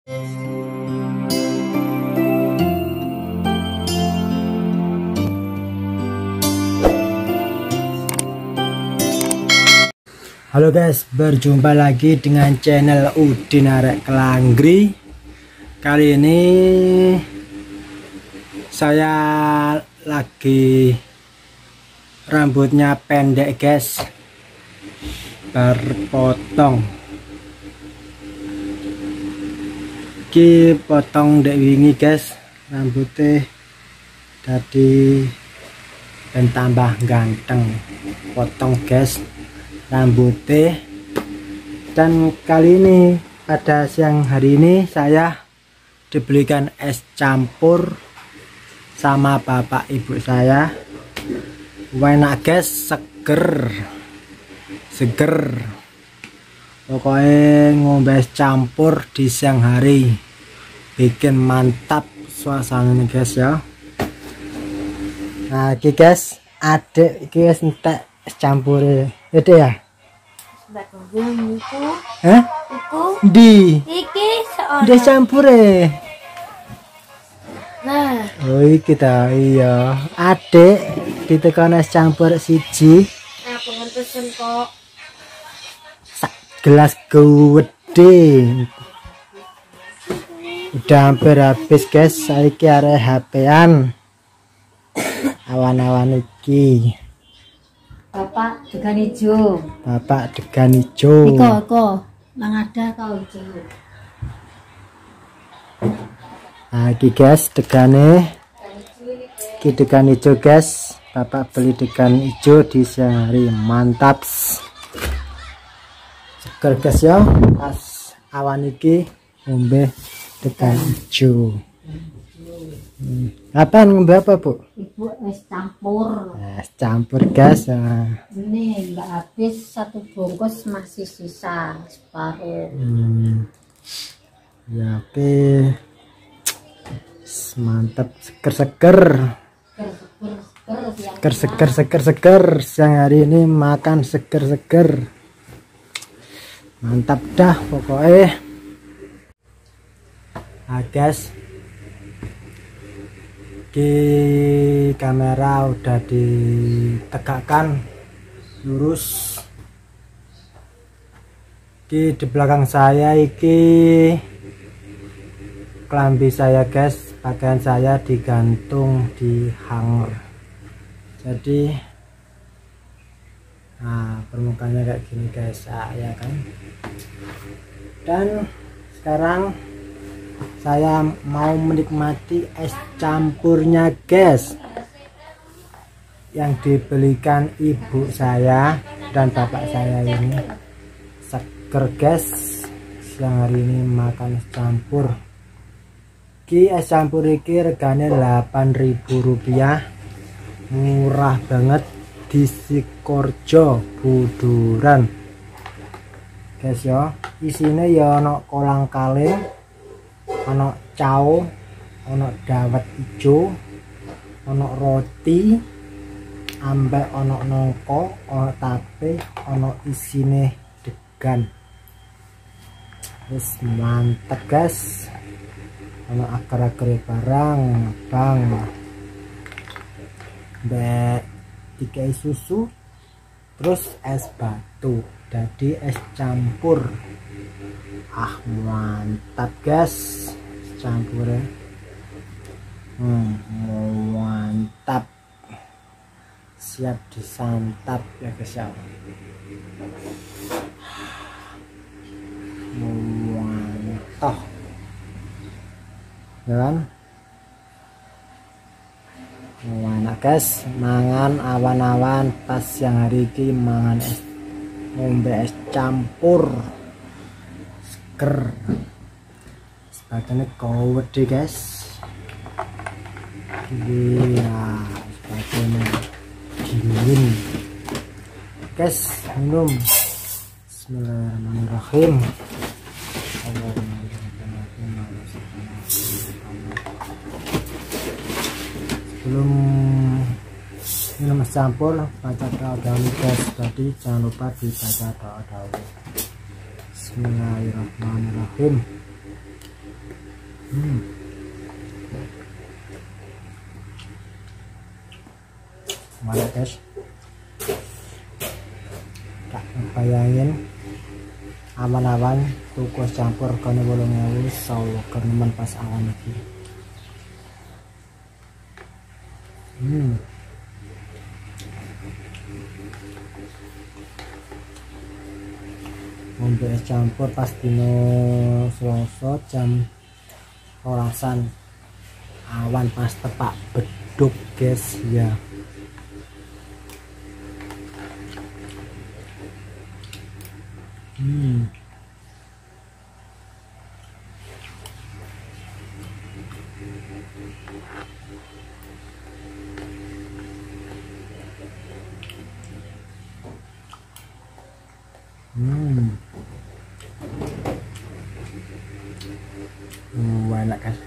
Halo guys, berjumpa lagi dengan channel Udin Arek Kelanggri. Kali ini saya lagi rambutnya pendek guys, berpotong. Ki potong dek wingi guys, rambutnya tadi dan tambah ganteng. Potong guys rambutnya. Dan kali ini pada siang hari ini saya dibelikan es campur sama bapak ibu saya. Enak guys, seger pokoknya ngombe es campur di siang hari bikin mantap suasananya guys ya. Nah ini guys, adek guys entek es campur itu ya. Hah? Di Iki seorang udah campure. Nah, Oh kita iya adek ditekan es campur siji. aku pesen kok. Sak gelas gede. Udah hampir habis guys. Saiki arek HP-an. Awan-awan iki. Bapak degan hijau. Bapak degan ijo. Iko, nang ada kau hijau. Nah iki guys degane. Iki degan ijo guys. Bapak beli degan ijo di siang hari, mantap. Seger guys ya. Pas awan iki ngombe degan ijo. Apaan ngombe apa bu? Ibu es campur. Es campur guys. Nah. Ini nggak habis, satu bungkus masih sisa separuh. Ya oke. Mantap, seger. Seger. Siang hari ini makan seger. Mantap dah pokoknya. Nah guys, di kamera udah ditegakkan lurus. Di belakang saya iki kelambi saya guys, pakaian saya digantung di hanger. Jadi nah permukaannya kayak gini guys, ya kan. Dan sekarang saya mau menikmati es campurnya guys, yang dibelikan ibu saya dan bapak saya ini. Seger guys, siang hari ini makan es campur. Ki es campur iki regane Rp8.000, murah banget di Sikorjo Buduran guys ya. Isine ya ono kolang kaling, ono cao, ono dawet ijo, ono roti, ambek ono nongko, ono tape, ono isine degan. Terus mantep guys. Ono akar-akar barang bang, mbak dikai susu, terus es batu, jadi es campur. Ah mantap guys, es campurnya. Mantap, siap disantap ya guys ya. Mantap kan. Enak guys, mangan awan-awan pas siang hari ini, mangan es, ngombe es campur seger. Sepatutnya gede guys. Iya, sepatutnya dingin guys. Minum. Bismillahirrahmanirrahim. Sebelum minum es campur, baca doa dahulu guys. Tadi jangan lupa dibaca doa dahulu. Bismillahirrahmanirrahim. Mana guys, tak bayangin awan-awan tuku campur kono 8.000 sawo kenemen pas awan iki. Ngombe es campur pas dino Selasa jam 12-an, awan pas tepak beduk guys ya. Enak kan.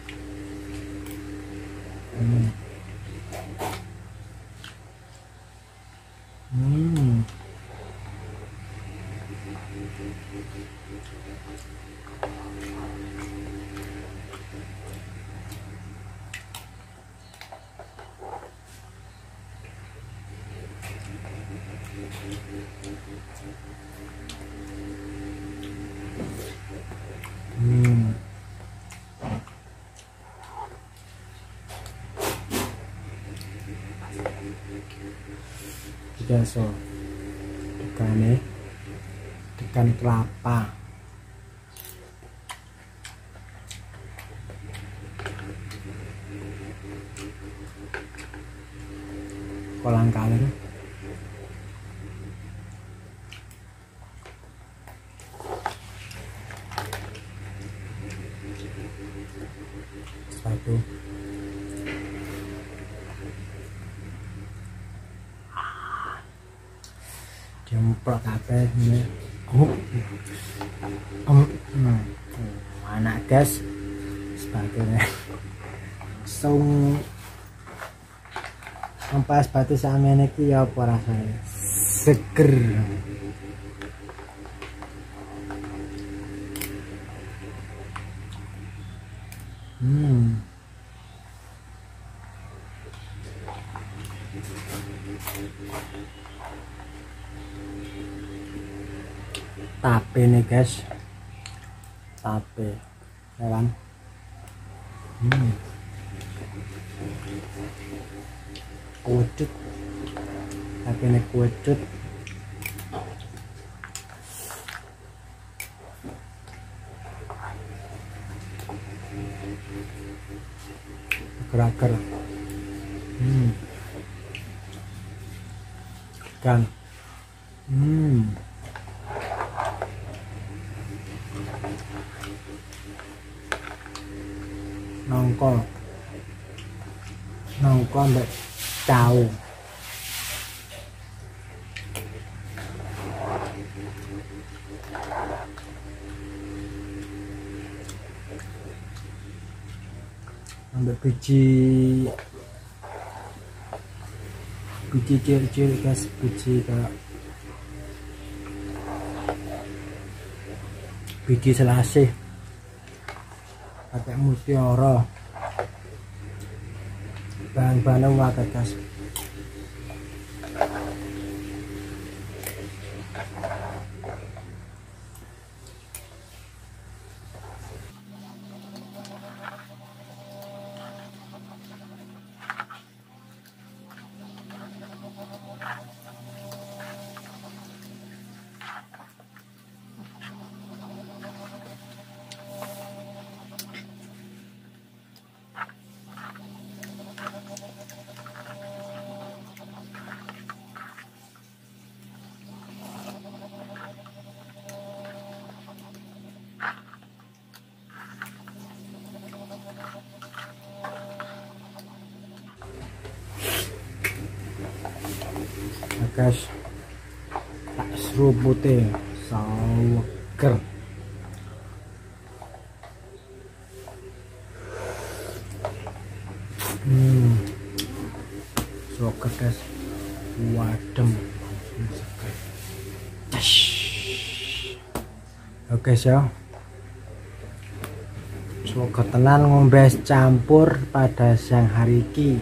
So tekan kelapa, kolang kaling, satu jemprot kabeh ini. Anak guys sebagainya langsung ngempas batu sampeyan iki ya apa rasane seger. Tape nih guys, tape hewan. Kucut, tape nih kucut. Agar-agar. Ikan. Nongko mbak tahu. Ambil biji cilik guys, biji selasih pakai mutiara, bahan-bahannya wadah guys. Guys, tak serupute saweger. Saweger guys, wadem. Oke ya. Semoga tenan ngombe es campur pada siang hari iki.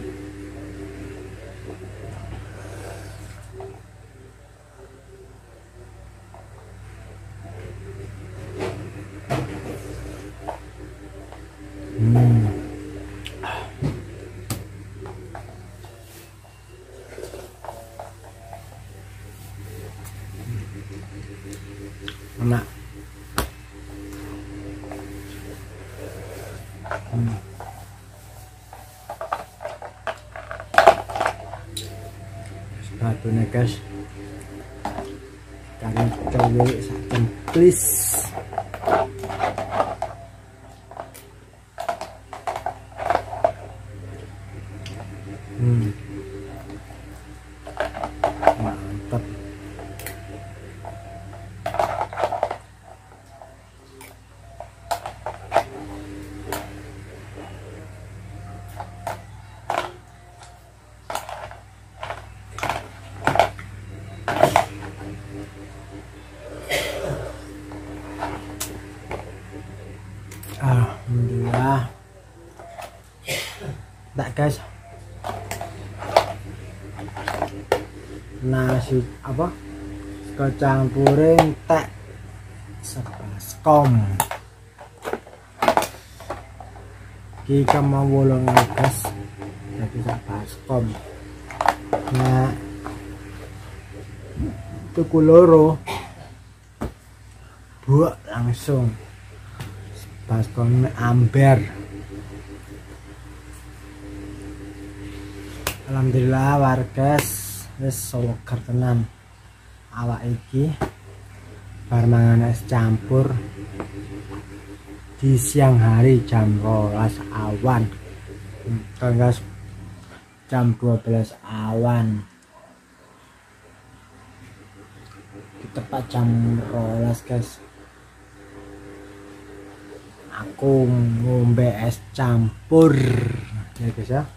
Enak. Sepatunya guys, kalian coba saking please. Mantap. Alhamdulillah. Tak guys, nasi apa kecampurin teh sebaskom kita mau bolong guys, jadi sebaskom nah tuku loro buat langsung baskom amber. Alhamdulillah wargas wis seger tenan awak iki bar mangan es campur di siang hari jam 12 awan. Guys, jam 12 awan tepat jam 12 guys. Aku ngombe es campur ya guys ya.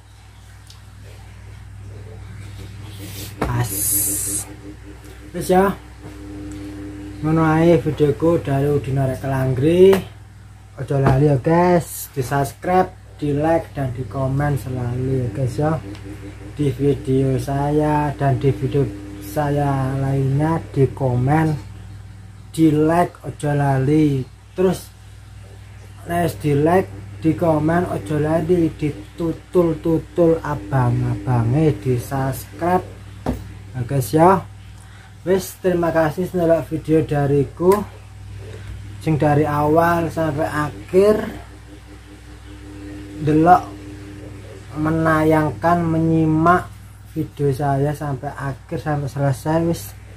Pas wis ya, ngono ae videoku dari Udin Arek Kelanggri. Ojo lali ya guys, di subscribe, di like dan di komen selalu ya guys ya. Di video saya dan di video saya lainnya di komen, di like ojo lali. Terus les di like, di komen ojo lali, ditutul abang-abange, di subscribe ya guys ya. Wis, terima kasih sudah video dariku sing dari awal sampai akhir delok menayangkan menyimak video saya sampai akhir sampai selesai. Wis,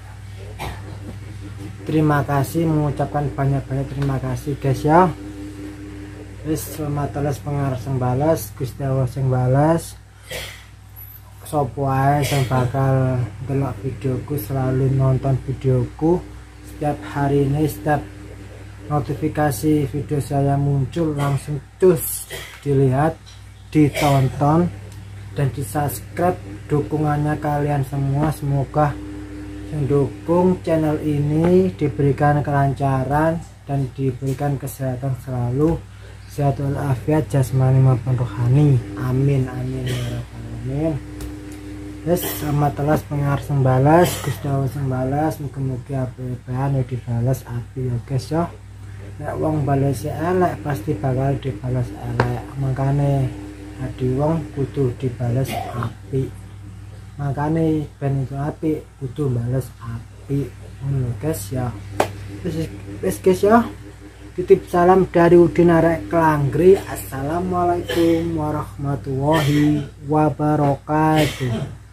terima kasih, mengucapkan banyak-banyak terima kasih guys ya. Wis, selamat telas pengarep sing balas, Gusti Allah sing balas. Sopo ae sing bakal delok videoku, selalu nonton videoku setiap hari ini, setiap notifikasi video saya muncul langsung cus dilihat, ditonton dan di subscribe. Dukungannya kalian semua, semoga mendukung channel ini diberikan kelancaran dan diberikan kesehatan selalu, sehat walafiat jasmani maupun rohani, amin amin ya rabbal alamin. Yes, selamat telas pengarep sing balas, Gusti Allah sing balas, muga-muga api-apian ya dibalas api ya guys ya. Nek wong balas elek pasti bakal dibalas elek, makane adi wong kudu dibalas api, makane ben itu api kudu balas api ngono guys ya. Wis guys ya, titip salam dari Udin Arek Kelanggri. Assalamualaikum warahmatullahi wabarakatuh.